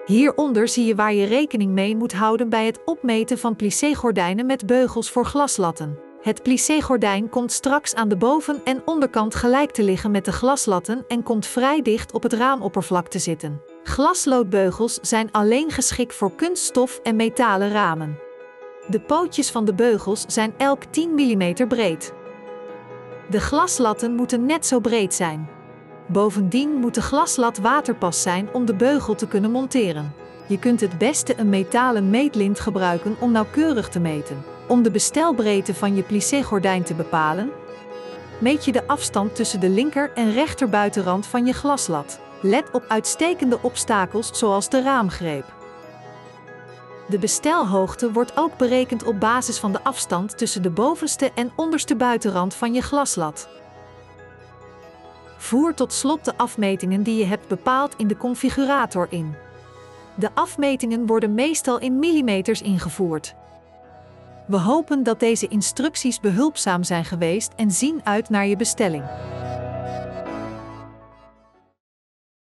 Hieronder zie je waar je rekening mee moet houden bij het opmeten van plissé-gordijnen met beugels voor glaslatten. Het plissé-gordijn komt straks aan de boven- en onderkant gelijk te liggen met de glaslatten en komt vrij dicht op het raamoppervlak te zitten. Glasloodbeugels zijn alleen geschikt voor kunststof en metalen ramen. De pootjes van de beugels zijn elk 10 mm breed. De glaslatten moeten net zo breed zijn. Bovendien moet de glaslat waterpas zijn om de beugel te kunnen monteren. Je kunt het beste een metalen meetlint gebruiken om nauwkeurig te meten. Om de bestelbreedte van je plissé-gordijn te bepalen, meet je de afstand tussen de linker en rechter buitenrand van je glaslat. Let op uitstekende obstakels zoals de raamgreep. De bestelhoogte wordt ook berekend op basis van de afstand tussen de bovenste en onderste buitenrand van je glaslat. Voer tot slot de afmetingen die je hebt bepaald in de configurator in. De afmetingen worden meestal in millimeters ingevoerd. We hopen dat deze instructies behulpzaam zijn geweest en zien uit naar je bestelling.